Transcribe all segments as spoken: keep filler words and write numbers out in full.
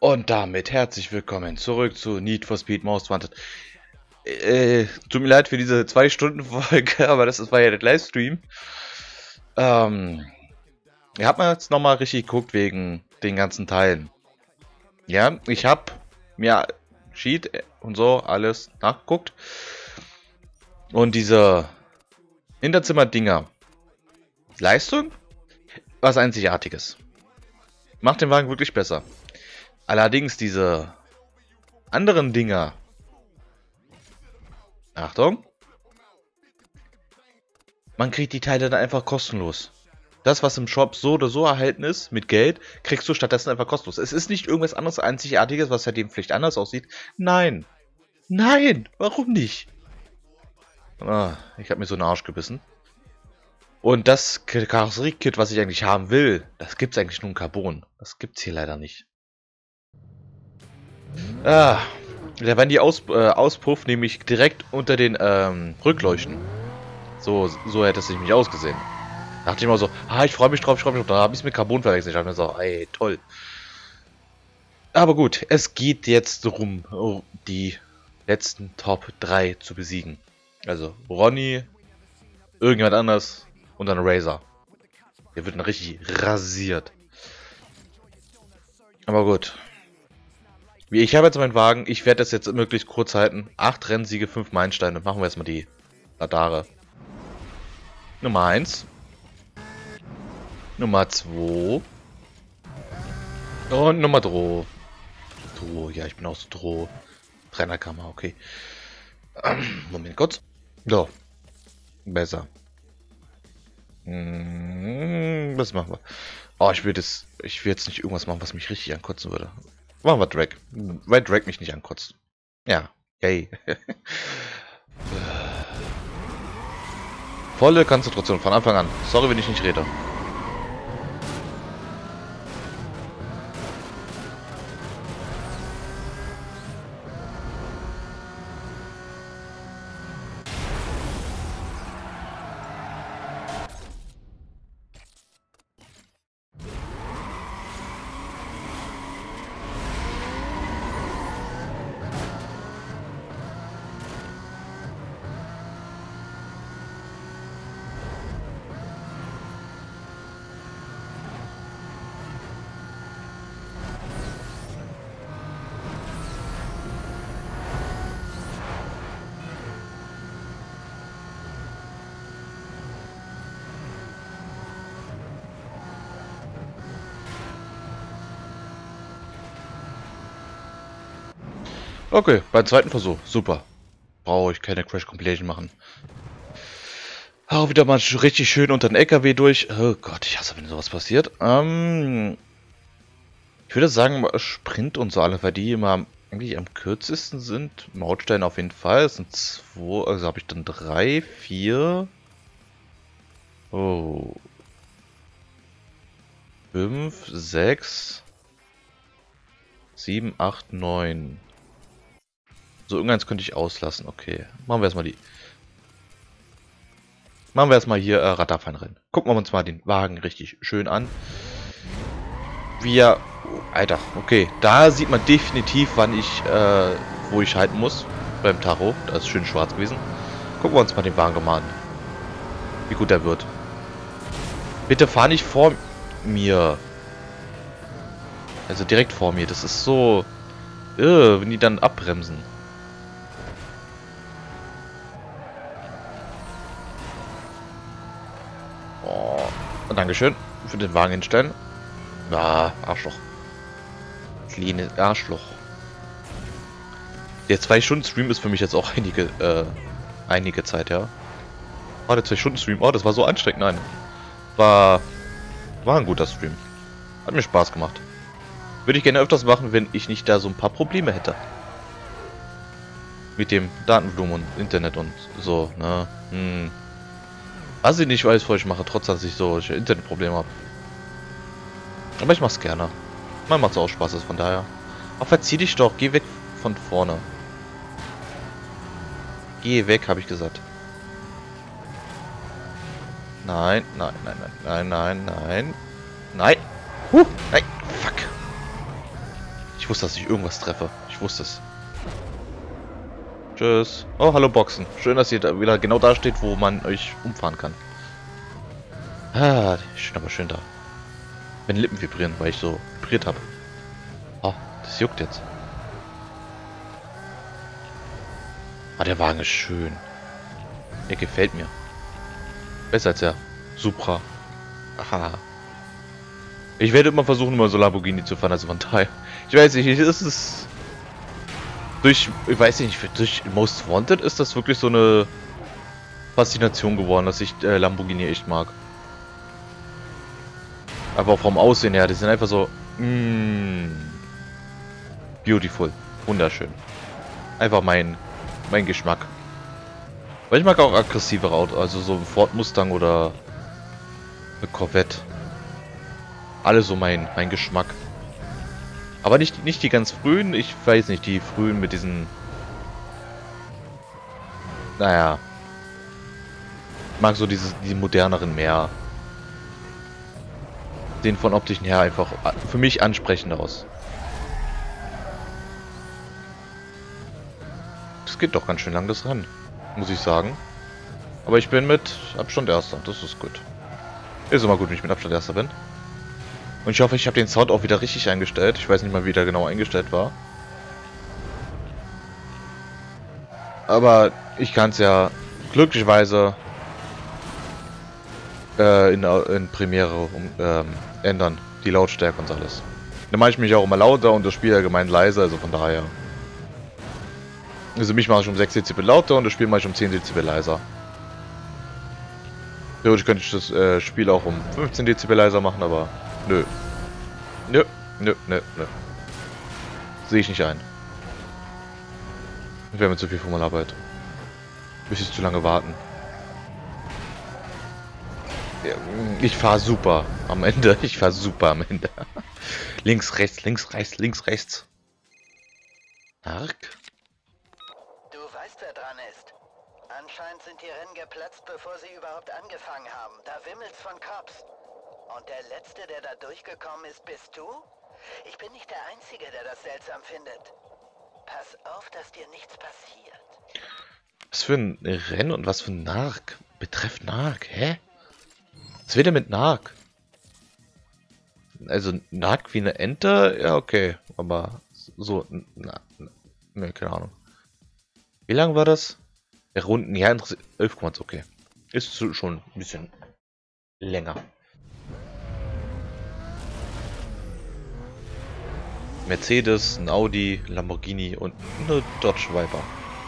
Und damit herzlich willkommen zurück zu Need for Speed Most Wanted. Äh, tut mir leid für diese zwei Stunden Folge, aber das war ja der Livestream. Ähm, ihr habt mal jetzt nochmal richtig geguckt wegen den ganzen Teilen. Ja, ich hab mir Sheet und so alles nachgeguckt. Und diese Hinterzimmer-Dinger. Leistung? Was Einzigartiges. Macht den Wagen wirklich besser. Allerdings diese anderen Dinger. Achtung. Man kriegt die Teile dann einfach kostenlos. Das, was im Shop so oder so erhalten ist, mit Geld, kriegst du stattdessen einfach kostenlos. Es ist nicht irgendwas anderes Einzigartiges, was seitdem vielleicht anders aussieht. Nein. Nein. Warum nicht? Ah, ich habe mir so einen Arsch gebissen. Und das Karosserie-Kit, was ich eigentlich haben will, das gibt's eigentlich nur in Carbon. Das gibt's hier leider nicht. Ah, da werden die Aus, äh, Auspuff nämlich direkt unter den ähm, Rückleuchten. So, so hätte es sich nicht ausgesehen. Da dachte ich mal so, ah, ich freue mich drauf, ich freue mich drauf. Da habe ich es mit Carbon verwechselt. Ich dachte mir so, ey, toll. Aber gut, es geht jetzt darum, oh, die letzten Top drei zu besiegen. Also Ronny, irgendjemand anders und dann Razor. Der wird dann richtig rasiert. Aber gut. Wie ich habe jetzt meinen Wagen, ich werde das jetzt möglichst kurz halten. Acht Rennsiege, fünf Meilensteine. Machen wir erstmal die Radare. Nummer eins. Nummer zwei. Und Nummer drei. Droh, ja, ich bin auch so Droh. Trainerkammer, okay. Ähm, Moment kurz. So. Besser. Hm, was machen wir? Oh, ich will das. Ich will jetzt nicht irgendwas machen, was mich richtig ankotzen würde. Machen wir Drag. Weil Drag mich nicht ankotzt. Ja. Yay. Volle Konzentration von Anfang an. Sorry, wenn ich nicht rede. Okay, beim zweiten Versuch. Super. Brauche ich keine Crash Compilation machen. Auch wieder mal richtig schön unter den L K W durch. Oh Gott, ich hasse, wenn sowas passiert. Ähm, ich würde sagen, Sprint und so alle, weil die immer eigentlich am kürzesten sind. Mautstein auf jeden Fall. Es sind zwei, also habe ich dann drei, vier. Oh. Fünf, sechs, sieben, acht, neun. So, irgendeins könnte ich auslassen. Okay. Machen wir erstmal die. Machen wir erstmal hier äh, Radarfeinrennen. Gucken wir uns mal den Wagen richtig schön an. Wir. Oh, Alter, okay. Da sieht man definitiv, wann ich, äh, wo ich halten muss. Beim Tacho. Da ist schön schwarz gewesen. Gucken wir uns mal den Wagen mal an. Wie gut er wird. Bitte fahr nicht vor mir. Also direkt vor mir. Das ist so. Äh, wenn die dann abbremsen. Oh, Dankeschön für den Wagen hinstellen. Ah, Arschloch. Kleines Arschloch. Der zwei Stunden Stream ist für mich jetzt auch einige, äh, einige Zeit, ja. Oh, der zwei Stunden Stream. Oh, das war so anstrengend. Nein. War, war ein guter Stream. Hat mir Spaß gemacht. Würde ich gerne öfters machen, wenn ich nicht da so ein paar Probleme hätte. Mit dem Datenvolumen und Internet und so, ne. Hm. Was ich nicht weiß, was ich mache, trotz dass ich solche Internetprobleme habe. Aber ich mach's gerne. Mir macht's auch Spaß, ist von daher. Ach, verzieh dich doch, geh weg von vorne. Geh weg, habe ich gesagt. Nein, nein, nein, nein, nein, nein, nein. Nein! Huh, nein! Fuck! Ich wusste, dass ich irgendwas treffe. Ich wusste es. Tschüss. Oh, hallo Boxen. Schön, dass ihr da wieder genau da steht, wo man euch umfahren kann. Ah, schön, aber schön da. Meine Lippen vibrieren, weil ich so vibriert habe. Oh, das juckt jetzt. Ah, der Wagen ist schön. Der gefällt mir. Besser als der Supra. Aha. Ich werde immer versuchen, mal so Lamborghini zu fahren, also von daher. Ich weiß nicht, ist es... Durch, ich weiß nicht, durch Most Wanted ist das wirklich so eine Faszination geworden, dass ich äh, Lamborghini echt mag. Aber auch vom Aussehen her, die sind einfach so... Mm, beautiful. Wunderschön. Einfach mein, mein Geschmack. Weil ich mag auch aggressivere Autos, also so ein Ford Mustang oder eine Corvette. Alles so mein, mein Geschmack. Aber nicht, nicht die ganz frühen, ich weiß nicht, die frühen mit diesen... Naja. Ich mag so diese, die moderneren mehr. Sehen von optischen her einfach für mich ansprechend aus. Das geht doch ganz schön lang das Rennen, muss ich sagen. Aber ich bin mit Abstand Erster, das ist gut. Ist immer gut, wenn ich mit Abstand Erster bin. Und ich hoffe, ich habe den Sound auch wieder richtig eingestellt. Ich weiß nicht mal, wie der genau eingestellt war. Aber ich kann es ja glücklicherweise äh, in, in Premiere um, ähm, ändern. Die Lautstärke und alles. Dann mache ich mich auch immer lauter und das Spiel allgemein leiser, also von daher. Also mich mache ich um sechs Dezibel lauter und das Spiel mache ich um zehn Dezibel leiser. Theoretisch könnte ich das äh, Spiel auch um fünfzehn Dezibel leiser machen, aber nö. Nö, nö, nö, nö. Sehe ich nicht ein. Ich wäre mit zu viel Formalarbeit. Müsste ich zu lange warten. Ja, ich fahre super am Ende. Ich fahre super am Ende. Links, rechts, links, rechts, links, rechts. Arg? Du weißt, wer dran ist. Anscheinend sind die Rennen geplatzt, bevor sie überhaupt angefangen haben. Da wimmelt's von Cops. Und der Letzte, der da durchgekommen ist, bist du? Ich bin nicht der Einzige, der das seltsam findet. Pass auf, dass dir nichts passiert. Was für ein Rennen und was für ein Nark? Betreff Nark, hä? Was will der mit Nark? Also Nark wie eine Ente? Ja, okay. Aber so, na, na, ne, keine Ahnung. Wie lang war das? Der Runden, ja, elf Komma eins, okay. Ist schon ein bisschen länger. Mercedes, ein Audi, Lamborghini und eine Dodge Viper.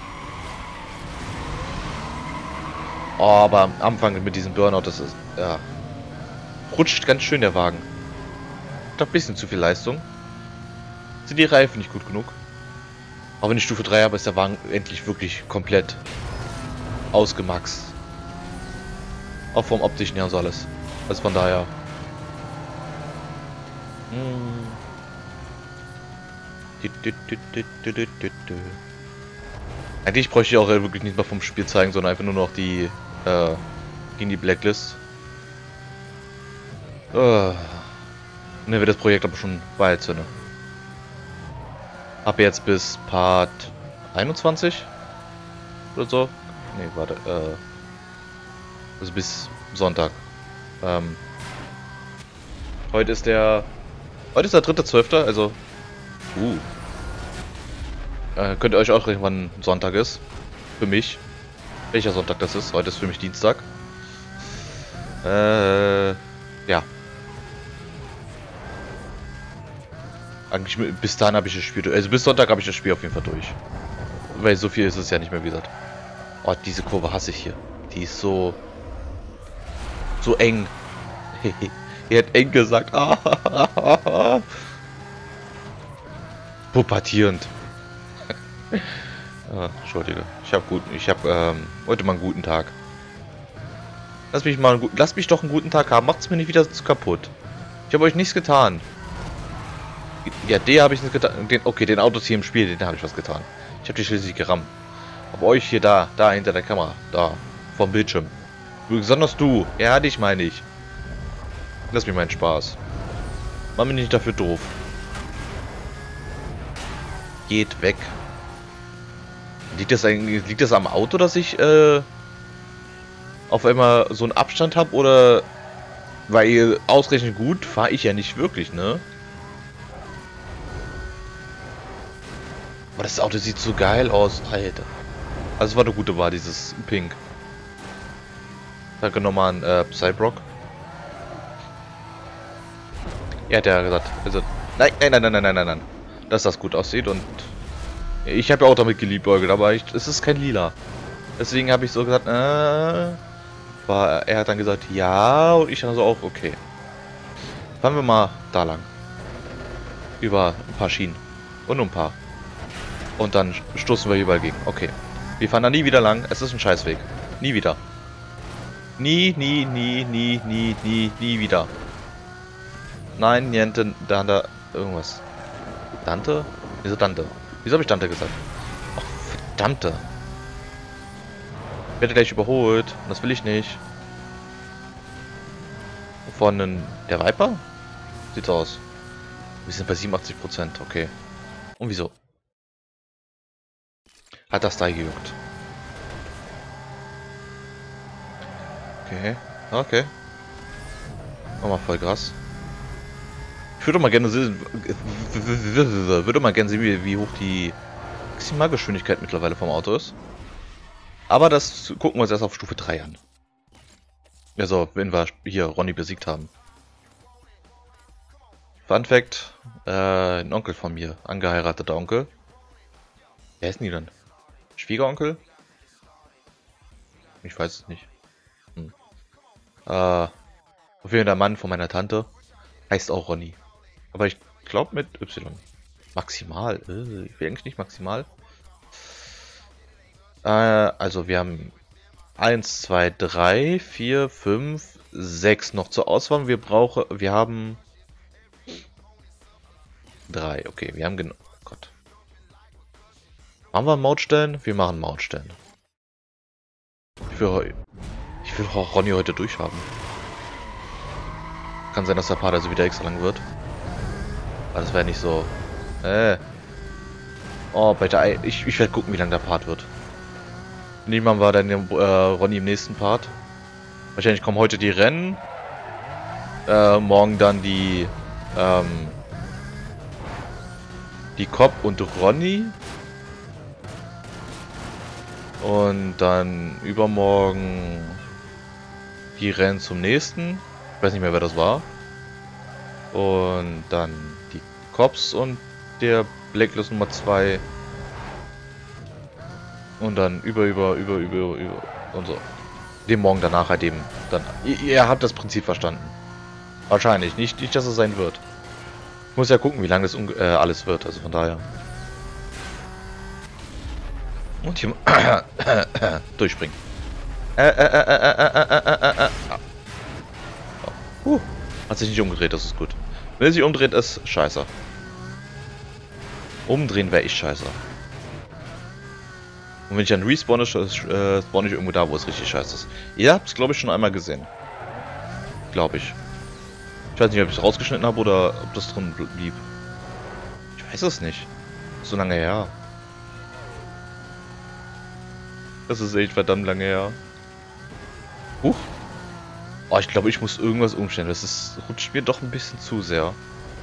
Oh, aber am Anfang mit diesem Burnout, das ist, ja, rutscht ganz schön der Wagen. Doch ein bisschen zu viel Leistung. Sind die Reifen nicht gut genug? Aber wenn ich Stufe drei habe, ist der Wagen endlich wirklich komplett ausgemaxt. Auch vom optischen her und so alles. Also von daher. Hm. Eigentlich bräuchte ich auch wirklich nicht mehr vom Spiel zeigen, sondern einfach nur noch die äh, gegen die Blacklist. Äh, ne, wird das Projekt aber schon bald zu Ende. Ab jetzt bis Part einundzwanzig oder so. Ne, warte. Äh, also bis Sonntag. Ähm, heute ist der. Heute ist der dritte zwölfte Also. Uh. Äh, könnt ihr euch auch rechnen, wann Sonntag ist. Für mich. Welcher Sonntag das ist. Heute ist für mich Dienstag. Äh, ja. Eigentlich bis dahin habe ich das Spiel durch. Also bis Sonntag habe ich das Spiel auf jeden Fall durch. Weil so viel ist es ja nicht mehr, wie gesagt. Oh, diese Kurve hasse ich hier. Die ist so... So eng. Er hat eng gesagt. Pubertierend. Ah, Entschuldige. Ich habe gut, ich habe ähm, heute mal einen guten Tag. Lass mich mal, einen guten, lasst mich doch einen guten Tag haben. Macht's mir nicht wieder zu kaputt. Ich habe euch nichts getan. Ja, der habe ich nicht getan. Den, okay, den Autos hier im Spiel, den habe ich was getan. Ich habe die schließlich gerammt. Aber euch hier da, da hinter der Kamera, da vom Bildschirm. Besonders du. Ja, dich meine ich. Lass mich meinen Spaß. Mach mich nicht dafür doof. geht weg. Liegt das eigentlich, liegt das am Auto, dass ich äh, auf einmal so einen Abstand habe, oder weil ausreichend gut fahre ich ja nicht wirklich, ne? Aber das Auto sieht so geil aus, Alter. Also es war eine gute Wahl, dieses Pink. Danke nochmal an äh, Psybrock. Er hat ja gesagt, also, nein, nein, nein, nein, nein, nein, nein, dass das gut aussieht, und ich habe ja auch damit geliebäugelt, aber ich, es ist kein Lila. Deswegen habe ich so gesagt, äh, war, er hat dann gesagt, ja, und ich dann so auch, okay. Fahren wir mal da lang. Über ein paar Schienen. Und nur ein paar. Und dann stoßen wir überall gegen. Okay. Wir fahren da nie wieder lang. Es ist ein Scheißweg. Nie wieder. Nie, nie, nie, nie, nie, nie, nie wieder. Nein, niente, Dante, irgendwas. Dante? Wieso Dante? Wieso habe ich Dante gesagt? Ach, verdammte. Ich werde gleich überholt. Das will ich nicht. Von den, der Viper? Sieht's aus. Wir sind bei siebenundachtzig Prozent, okay. Und wieso? Hat das da gejuckt? Okay, okay. Nochmal Vollgas. Ich würde mal gerne sehen, würde mal gerne sehen, wie, wie hoch die Maximalgeschwindigkeit mittlerweile vom Auto ist. Aber das gucken wir uns erst auf Stufe drei an. Also, wenn wir hier Ronny besiegt haben. Fun Fact, äh, ein Onkel von mir, angeheirateter Onkel. Wer ist denn die dann? Schwiegeronkel? Ich weiß es nicht. Hm. Äh, auf jeden Fall der Mann von meiner Tante heißt auch Ronny. Aber ich glaube mit Y. Maximal. Äh, ich will eigentlich nicht maximal. Äh, also wir haben eins, zwei, drei, vier, fünf, sechs noch zur Auswahl. Wir brauchen, wir haben drei. Okay, wir haben genug. Oh Gott. Machen wir Mautstellen? Wir machen Mautstellen. Ich will, ich will auch Ronny heute durchhaben. Kann sein, dass der Part also wieder extra lang wird. Aber das wäre nicht so. Äh. Oh, bei der, ich, ich werde gucken, wie lang der Part wird. Niemand war dann äh, Ronny im nächsten Part. Wahrscheinlich kommen heute die Rennen. Äh, morgen dann die ähm, die Cop und Ronny. Und dann übermorgen die Rennen zum nächsten. Ich weiß nicht mehr, wer das war. Und dann die Cops und der Blacklist Nummer zwei. Und dann über, über, über, über, über und so. Den Morgen danach halt eben dann. Ihr, ihr habt das Prinzip verstanden. Wahrscheinlich. Nicht, nicht, dass es sein wird. Ich muss ja gucken, wie lange das äh, alles wird. Also von daher. Und hier durchspringen. Äh, äh, äh, äh, äh, äh, äh, äh, äh. Oh. Uh. Hat sich nicht umgedreht, das ist gut. Wenn er sich umdreht, ist scheiße. Umdrehen wäre ich scheiße. Und wenn ich dann respawne, äh, spawn ich irgendwo da, wo es richtig scheiße ist. Ihr habt es, glaube ich, schon einmal gesehen. Glaube ich. Ich weiß nicht, ob ich es rausgeschnitten habe oder ob das drin blieb. Ich weiß es nicht. So lange her. Das ist echt verdammt lange her. Huch. Oh, ich glaube, ich muss irgendwas umstellen. Das ist, rutscht mir doch ein bisschen zu sehr.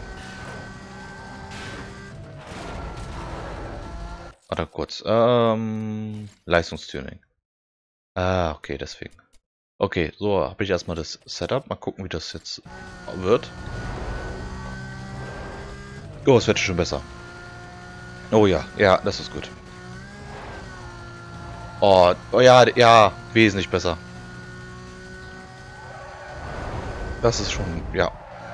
Warte kurz. Ähm, Leistungstuning. Ah, okay, deswegen. Okay, so habe ich erstmal das Setup. Mal gucken, wie das jetzt wird. Oh, es wird schon besser. Oh ja, ja, das ist gut. Oh, oh ja, ja, wesentlich besser. Das ist schon, ja.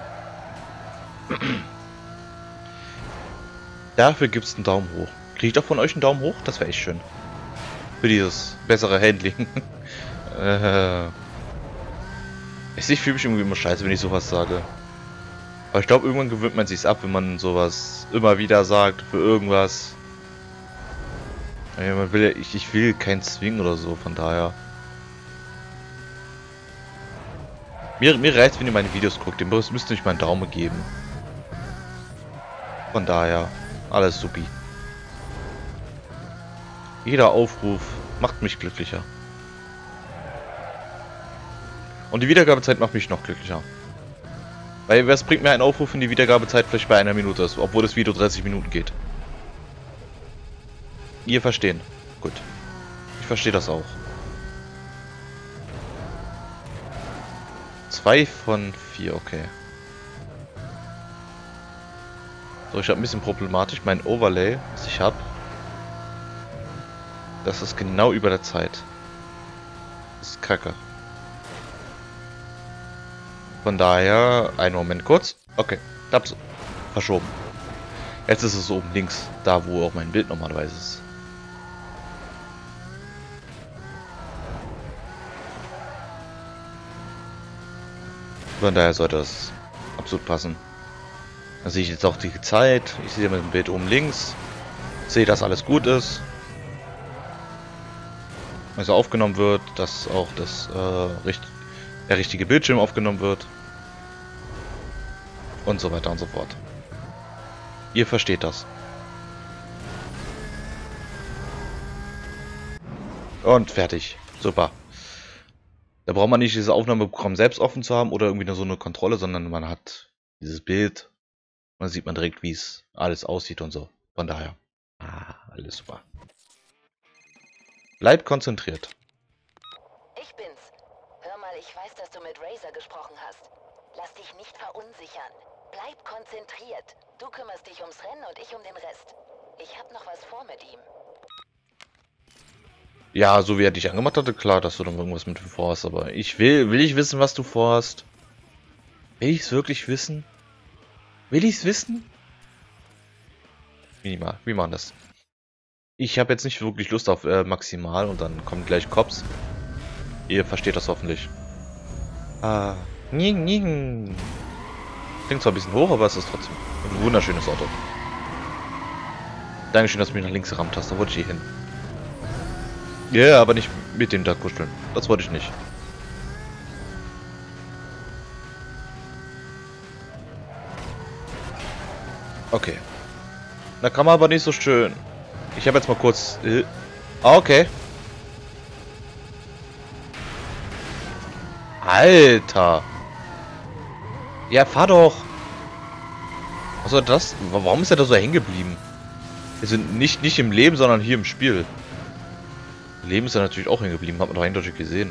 Dafür gibt es einen Daumen hoch. Kriege ich doch von euch einen Daumen hoch? Das wäre echt schön. Für dieses bessere Handling. äh, ich fühle mich irgendwie immer scheiße, wenn ich sowas sage. Aber ich glaube, irgendwann gewöhnt man sich's ab, wenn man sowas immer wieder sagt für irgendwas. Ja, man will ja, ich, ich will keinen Zwingen oder so, von daher. Mir, mir reicht, wenn ihr meine Videos guckt. Dem müsst ihr euch mal einen Daumen geben. Von daher, alles supi. Jeder Aufruf macht mich glücklicher. Und die Wiedergabezeit macht mich noch glücklicher. Weil was bringt mir ein Aufruf, wenn die Wiedergabezeit vielleicht bei einer Minute ist, obwohl das Video dreißig Minuten geht? Ihr verstehen. Gut. Ich verstehe das auch. Zwei von vier, okay. So, ich habe ein bisschen problematisch. Mein Overlay, was ich habe, das ist genau über der Zeit. Das ist kacke. Von daher, einen Moment kurz. Okay, ich hab's verschoben. Jetzt ist es oben links, da wo auch mein Bild normalerweise ist. Von daher sollte das absolut passen. Da sehe ich jetzt auch die Zeit. Ich sehe mit dem Bild oben links. Sehe, dass alles gut ist. Also aufgenommen wird, dass auch das äh, richt der richtige Bildschirm aufgenommen wird. Und so weiter und so fort. Ihr versteht das. Und fertig. Super. Da braucht man nicht dieses Aufnahmeprogramm selbst offen zu haben oder irgendwie nur so eine Kontrolle, sondern man hat dieses Bild. Und dann sieht man direkt, wie es alles aussieht und so. Von daher. Ah, alles super. Bleib konzentriert. Ich bin's. Hör mal, ich weiß, dass du mit Razor gesprochen hast. Lass dich nicht verunsichern. Bleib konzentriert. Du kümmerst dich ums Rennen und ich um den Rest. Ich hab noch was vor mit ihm. Ja, so wie er dich angemacht hatte, klar, dass du dann irgendwas mit ihm vorhast, aber ich will, will ich wissen, was du vorhast? Will ich es wirklich wissen? Will ich es wissen? Minimal, wie machen das? Ich habe jetzt nicht wirklich Lust auf äh, maximal und dann kommen gleich Cops. Ihr versteht das hoffentlich. Ah, ning, ning. Klingt zwar ein bisschen hoch, aber es ist trotzdem ein wunderschönes Auto. Dankeschön, dass du mich nach links gerammt hast, da wollte ich hier hin. Ja, yeah, aber nicht mit dem da kuscheln. Das wollte ich nicht. Okay. Da kann man aber nicht so schön. Ich habe jetzt mal kurz... Äh, ah, okay. Alter. Ja, fahr doch. Was soll das? Warum ist er da so hängen geblieben? Wir sind nicht, nicht im Leben, sondern hier im Spiel. Im Leben ist er natürlich auch hängen geblieben. Hat man doch eindeutig gesehen.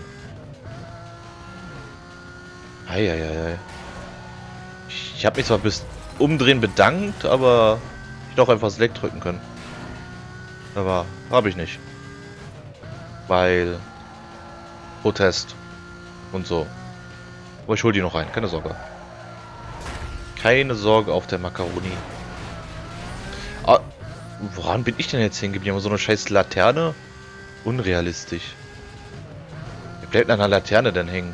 Eieiei. Ich, ich habe mich zwar bis Umdrehen bedankt, aber ich hätte auch einfach Select drücken können. Aber habe ich nicht. Weil Protest und so. Aber ich hol die noch rein, keine Sorge. Keine Sorge auf der Macaroni. Ah, woran bin ich denn jetzt hängen geblieben? So eine scheiß Laterne? Unrealistisch. Wer bleibt an einer Laterne denn hängen?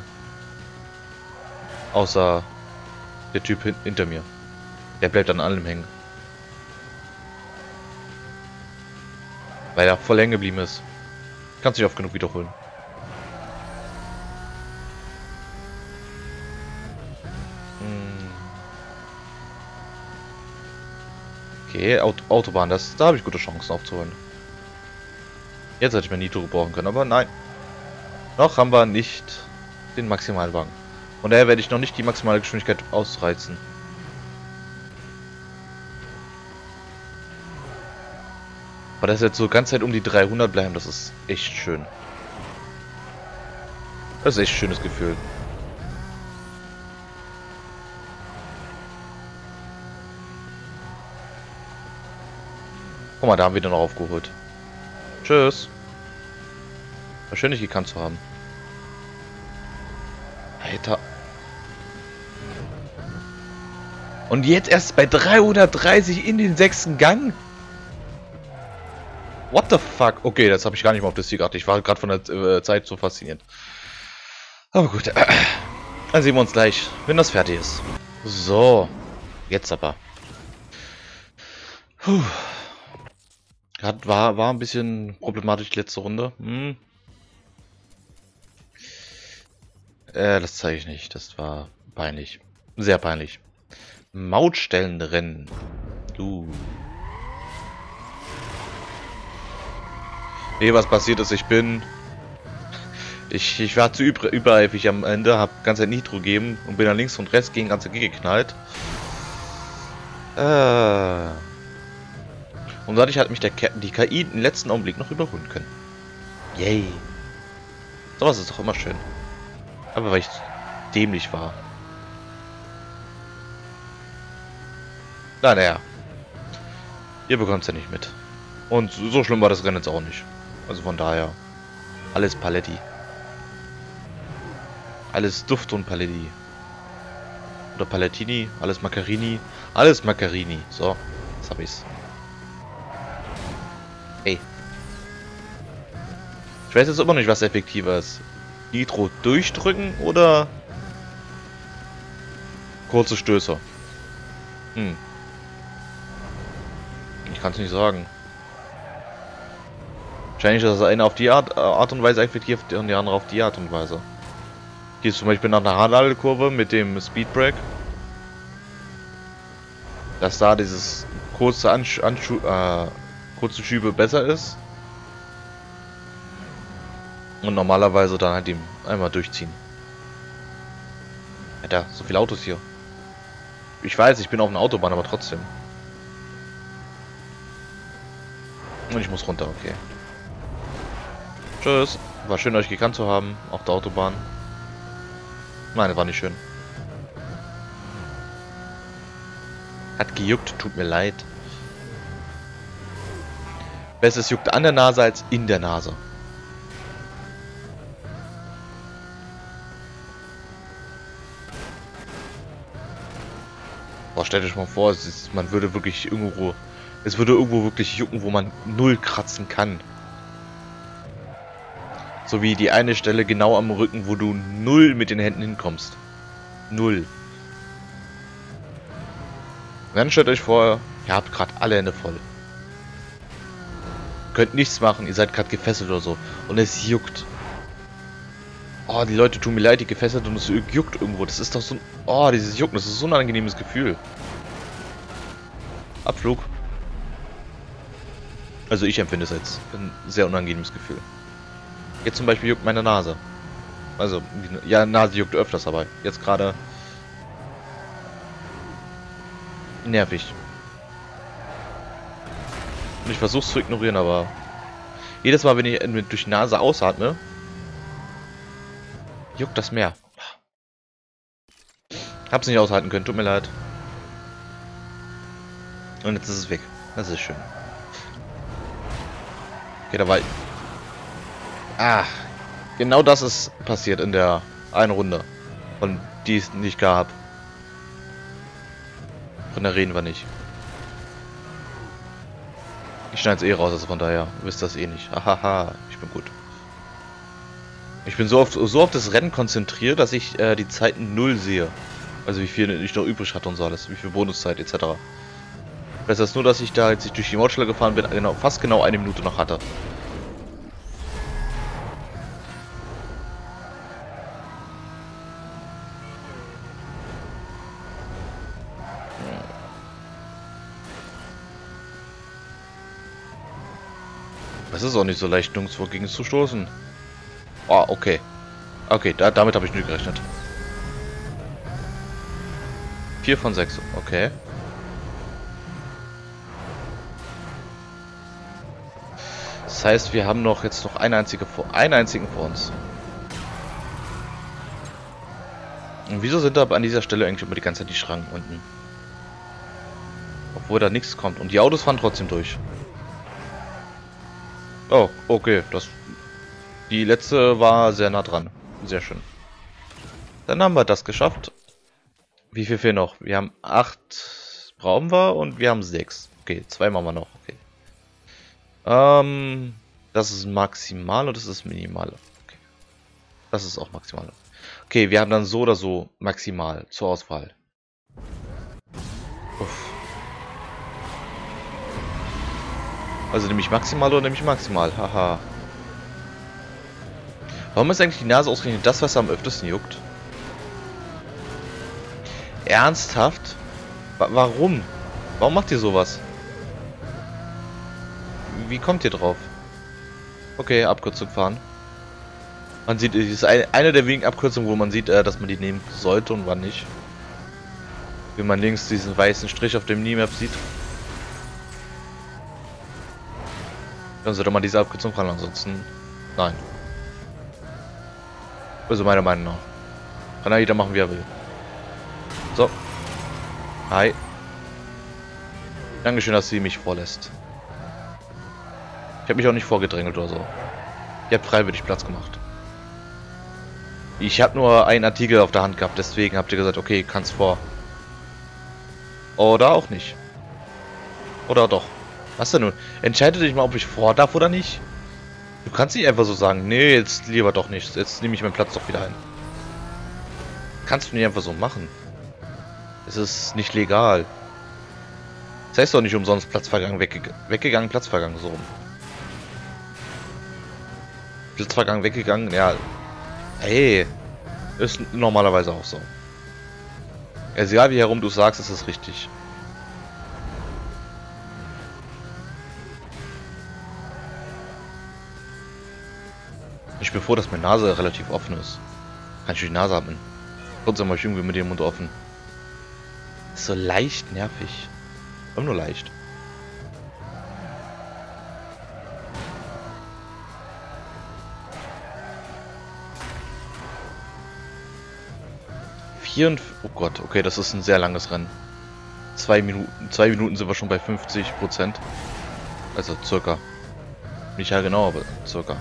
Außer der Typ hin hinter mir. Der bleibt an allem hängen. Weil er voll hängen geblieben ist. Kannst dich oft genug wiederholen. Hm. Okay, Aut Autobahn, das, da habe ich gute Chancen aufzuholen. Jetzt hätte ich mir Nitro gebrauchen können, aber nein. Noch haben wir nicht den Maximalwagen. Von daher werde ich noch nicht die maximale Geschwindigkeit ausreizen. Aber das jetzt so ganz Zeit um die dreihundert bleiben, das ist echt schön. Das ist echt ein schönes Gefühl. Guck mal, da haben wir den noch aufgeholt. Tschüss. War schön, dich gekannt zu haben. Alter. Und jetzt erst bei dreihundertdreißig in den sechsten Gang? What the fuck? Okay, das habe ich gar nicht mal auf das Ziel geachtet. Ich war gerade von der äh, Zeit so fasziniert. Aber gut. Dann sehen wir uns gleich, wenn das fertig ist. So. Jetzt aber. Puh. Hat, war, war ein bisschen problematisch die letzte Runde. Hm. Äh, das zeige ich nicht. Das war peinlich. Sehr peinlich. Mautstellenrennen. Uh. Nee, was passiert ist, ich bin... Ich, ich war zu über, übereifrig am Ende, hab ganze Zeit Nitro gegeben und bin dann links und rechts gegen ganze G geknallt. Äh... Und dadurch hat mich der K die K I im letzten Augenblick noch überholen können. Yay. Sowas ist doch immer schön. Aber weil ich dämlich war. Na, naja. Ihr bekommt es ja nicht mit. Und so schlimm war das Rennen jetzt auch nicht. Also von daher. Alles Paletti. Alles Duft und Paletti. Oder Palettini. Alles Maccarini. Alles Maccarini. So. Jetzt hab ich's. Ey. Ich weiß jetzt immer nicht, was effektiver ist. Nitro durchdrücken oder kurze Stöße? Hm. Ich kann es nicht sagen. Wahrscheinlich ist das eine auf die Art, Art und Weise effektiv und die andere auf die Art und Weise. Hier ist zum Beispiel nach einer Handel-Kurve mit dem Speedbreak. Dass da dieses kurze Ansch Anschu äh, kurze Schübe besser ist. Und normalerweise dann halt ihm einmal durchziehen. Alter, so viele Autos hier. Ich weiß, ich bin auf einer Autobahn, aber trotzdem. Und ich muss runter, okay. Tschüss. War schön, euch gekannt zu haben. Auf der Autobahn. Nein, war nicht schön. Hat gejuckt, tut mir leid. Besser es juckt an der Nase als in der Nase. Boah, stellt euch mal vor, es ist, man würde wirklich irgendwo... Es würde irgendwo wirklich jucken, wo man null kratzen kann. So wie die eine Stelle genau am Rücken, wo du null mit den Händen hinkommst. Null. Und dann stellt euch vor, ihr habt gerade alle Hände voll. Könnt nichts machen, ihr seid gerade gefesselt oder so. Und es juckt. Oh, die Leute tun mir leid, die gefesselt und es juckt irgendwo. Das ist doch so ein... Oh, dieses Jucken, das ist so ein angenehmes Gefühl. Abflug. Also ich empfinde es als ein sehr unangenehmes Gefühl. Jetzt zum Beispiel juckt meine Nase. Also, ja, Nase juckt öfters, aber jetzt gerade... nervig. Und ich versuche es zu ignorieren, aber... jedes Mal, wenn ich durch die Nase ausatme... juckt das mehr. Hab's nicht aushalten können, tut mir leid. Und jetzt ist es weg. Das ist schön. Okay, da war... Ah, genau das ist passiert in der einen Runde. Und die es nicht gab. Von der reden wir nicht. Ich schneide es eh raus, also von daher wisst das eh nicht. Hahaha, ich bin gut. Ich bin so oft so auf das Rennen konzentriert, dass ich äh, die Zeiten null sehe. Also wie viel ich noch übrig hatte und so alles. Wie viel Bonuszeit et cetera. Das ist nur, dass ich da, als ich durch die Mautstelle gefahren bin, genau, fast genau eine Minute noch hatte. Das ist auch nicht so leicht, nirgendwo gegen zu stoßen. Oh, okay. Okay, da, damit habe ich nicht gerechnet. vier von sechs, okay. Das heißt, wir haben noch jetzt noch eine einzige vor, einen einzigen vor uns. Und wieso sind da an dieser Stelle eigentlich immer die ganze Zeit die Schranken unten? Obwohl da nichts kommt. Und die Autos fahren trotzdem durch. Oh, okay. Das, die letzte war sehr nah dran. Sehr schön. Dann haben wir das geschafft. Wie viel fehlen noch? Wir haben acht brauchen wir und wir haben sechs. Okay, zwei machen wir noch. Okay. Ähm, das ist maximal und das ist minimal. Okay. Das ist auch maximal. Okay, wir haben dann so oder so maximal zur Auswahl. Uff. Also nehme ich maximal oder nehme ich maximal? Haha. Warum ist eigentlich die Nase ausgerechnet das, was am öftesten juckt? Ernsthaft? Wa warum? Warum macht ihr sowas? Wie kommt ihr drauf? Okay, Abkürzung fahren. Man sieht, es ist eine, eine der wenigen Abkürzungen, wo man sieht, äh, dass man die nehmen sollte und wann nicht. Wenn man links diesen weißen Strich auf dem Minimap sieht. Dann sollte man diese Abkürzung fahren, ansonsten nein. Also meiner Meinung nach. Kann ja jeder machen, wie er will. So. Hi. Dankeschön, dass sie mich vorlässt. Ich habe mich auch nicht vorgedrängelt oder so. Ihr habt freiwillig Platz gemacht. Ich habe nur einen Artikel auf der Hand gehabt, deswegen habt ihr gesagt, okay, kannst vor. Oder auch nicht. Oder doch. Was denn nun? Entscheide dich mal, ob ich vor darf oder nicht. Du kannst nicht einfach so sagen, nee, jetzt lieber doch nicht. Jetzt nehme ich meinen Platz doch wieder ein. Kannst du nicht einfach so machen. Es ist nicht legal. Das heißt doch nicht umsonst Platzvergang weggeg weggegangen, Platzvergang so rum. Platzvergang weggegangen, ja. Hey, ist normalerweise auch so. Also egal wie herum du sagst, ist es richtig. Ich bin froh, dass meine Nase relativ offen ist. Kann ich die Nase atmen. Trotzdem mal irgendwie mit dem Mund offen. Ist so leicht nervig. Aber nur leicht. Vier und... Oh Gott, okay, das ist ein sehr langes Rennen. Zwei Minuten, zwei Minuten sind wir schon bei fünfzig Prozent. Also circa. Nicht ja genau, aber circa.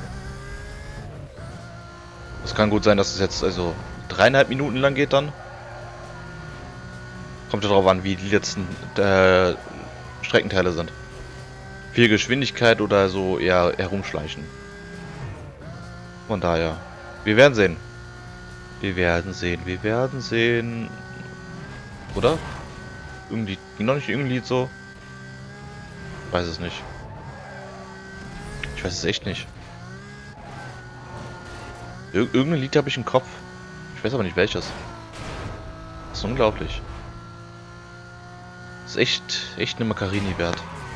Es kann gut sein, dass es jetzt also dreieinhalb Minuten lang geht dann. Kommt ja darauf an, wie die letzten äh, Streckenteile sind. Viel Geschwindigkeit oder so eher herumschleichen. Von daher, wir werden sehen. Wir werden sehen, wir werden sehen. Oder? Irgendwie, ging noch nicht irgendein Lied so? Ich weiß es nicht. Ich weiß es echt nicht. Ir irgendein Lied habe ich im Kopf. Ich weiß aber nicht welches. Das ist unglaublich. Das ist echt, echt eine Maccarini wert.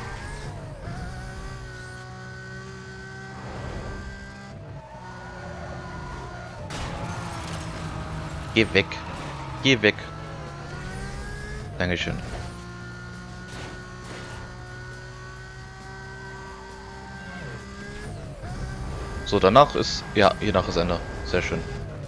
Geh weg. Geh weg. Dankeschön. So, danach ist... Ja, hiernach ist Ende. Sehr schön.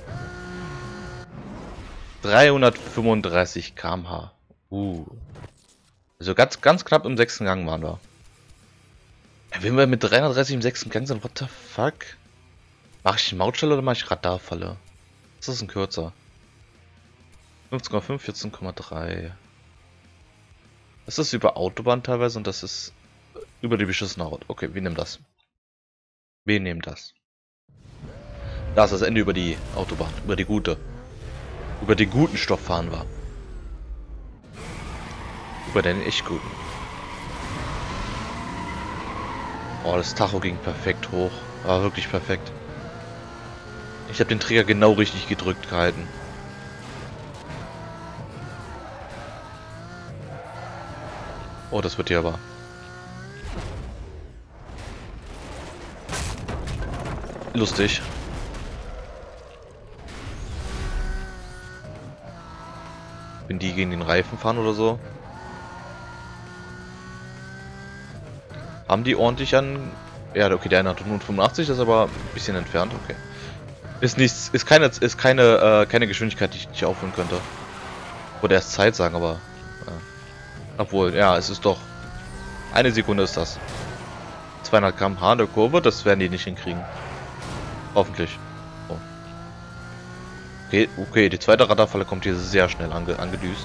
dreihundertfünfunddreißig Kilometer pro Stunde. Uh. Also ganz, ganz knapp im sechsten Gang waren wir. Ja, wenn wir mit dreihundertdreißig im sechsten Gang sind, what the fuck? Mache ich Mautstelle oder mache ich Radarfalle? Das ist ein kürzer. fünfzehn Komma fünf, vierzehn Komma drei. Das ist über Autobahn teilweise und das ist über die beschissene Haut. Okay, wir nehmen das. Wir nehmen das. Da ist das Ende über die Autobahn, über die gute. Über den guten Stoff fahren wir. Über den echt guten. Oh, das Tacho ging perfekt hoch. War wirklich perfekt. Ich habe den Trigger genau richtig gedrückt gehalten. Oh, das wird hier aber. Lustig. Wenn die gegen den Reifen fahren oder so. Haben die ordentlich an... Ja, okay, der eine hat nur fünfundachtzig, das ist aber ein bisschen entfernt, okay. Ist nichts, ist keine, ist keine, äh, keine Geschwindigkeit, die ich nicht aufhören könnte. Oder erst Zeit sagen, aber... Ja. Obwohl, ja, es ist doch... Eine Sekunde ist das. zweihundert Kilometer pro Stunde in der Kurve, das werden die nicht hinkriegen. Hoffentlich. Oh. Okay, okay, die zweite Radarfalle kommt hier sehr schnell ange angedüst.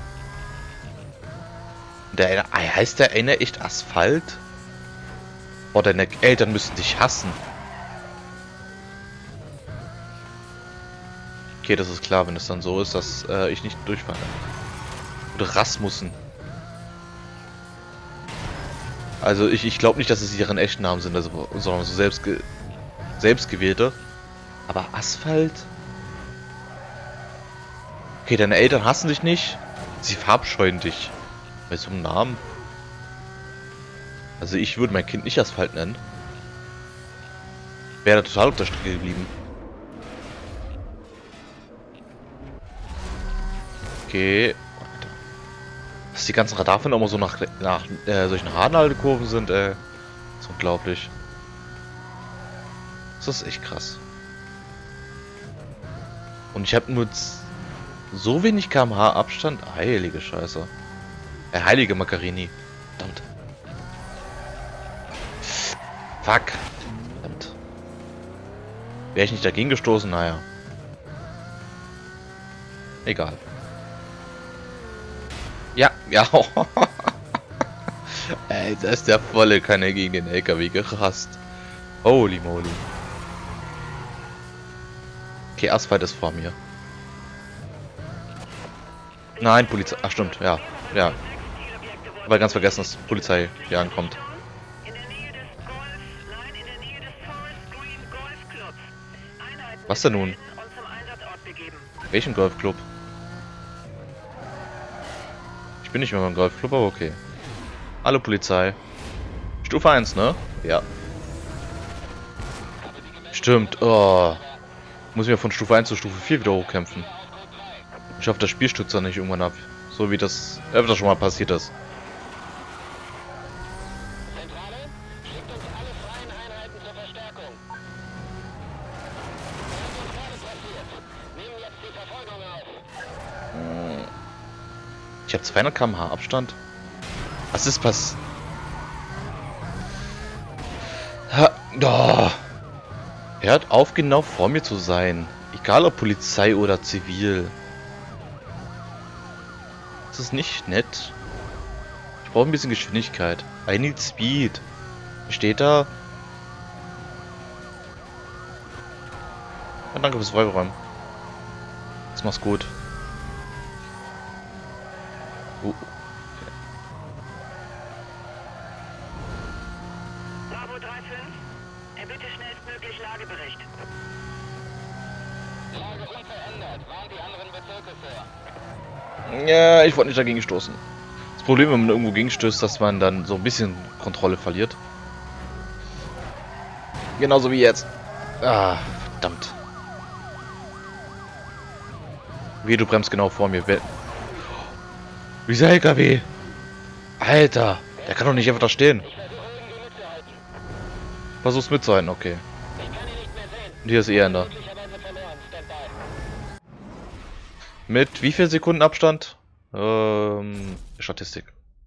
Der eine, heißt der eine echt Asphalt? Boah, deine Eltern müssen dich hassen. Okay, das ist klar, wenn es dann so ist, dass äh, ich nicht durchfahre. Oder Rasmussen. Also ich, ich glaube nicht, dass es ihren echten Namen sind, also, sondern so selbst, ge selbst gewählte. Aber Asphalt? Okay, deine Eltern hassen dich nicht. Sie verabscheuen dich. Bei so einem Namen. Also ich würde mein Kind nicht Asphalt nennen. wäre total auf der Strecke geblieben. Okay. Dass die ganzen Radarfilme immer so nach, nach äh, solchen Hahnhaltekurven sind, äh, ist unglaublich. Das ist echt krass. Und ich habe nur so wenig Kilometer pro Stunde Abstand. Heilige Scheiße. Äh, heilige Maccarini. Verdammt. Fuck. Verdammt. Wäre ich nicht dagegen gestoßen? Naja. Egal. Ja, ja. Ey, da ist der volle Kanne gegen den L K W gerast. Holy moly. Okay, Asphalt ist vor mir. Nein, Polizei. Ach, stimmt, ja. Ja. Aber ganz vergessen, dass die Polizei hier ankommt. Was denn nun? Welchen Golfclub? Ich bin nicht mehr beim Golfclub, aber okay. Hallo Polizei. Stufe eins, ne? Ja. Stimmt. Oh. Muss ich ja von Stufe eins zu Stufe vier wieder hochkämpfen. Ich hoffe, das Spiel stürzt da nicht irgendwann ab. So wie das öfter schon mal passiert ist. Ich habe zweihundert Kilometer pro Stunde Abstand. Was ist passiert? Oh. Hört auf, genau vor mir zu sein. Egal ob Polizei oder Zivil. Das ist nicht nett. Ich brauche ein bisschen Geschwindigkeit. I need speed. Steht da? Ja, danke fürs Freiräumen. Das mach's gut. Uh, okay. Bravo drei fünf, erbitte schnellstmöglich Lagebericht. Lage unverändert, waren die anderen Bezirke für? Ja, ich wollte nicht dagegen stoßen. Das Problem, wenn man irgendwo gegenstößt, dass man dann so ein bisschen Kontrolle verliert. Genauso wie jetzt. Ah, verdammt. Wie, du bremst genau vor mir. Dieser L K W. Alter, der kann doch nicht einfach da stehen. Versuch's mitzuhalten, okay. Und hier ist eh einer. Mit wie viel Sekunden Abstand? Ähm, Statistik.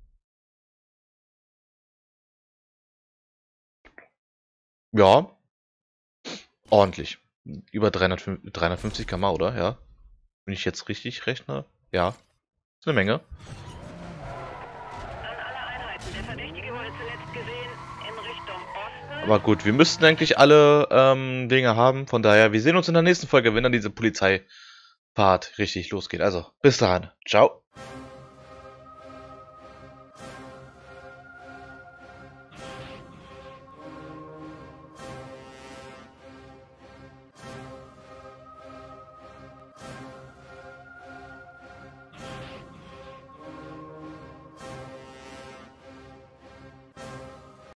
Ja. Ordentlich. Über dreihundertfünfzig Kilometer pro Stunde, oder? Ja. Wenn ich jetzt richtig rechne? Ja. Ist eine Menge. An alle Einheiten. Der Verdächtige wurde zuletzt gesehen in Richtung Osten. Aber gut, wir müssten eigentlich alle ähm, Dinge haben. Von daher, wir sehen uns in der nächsten Folge, wenn dann diese Polizeifahrt richtig losgeht. Also, bis dahin. Ciao.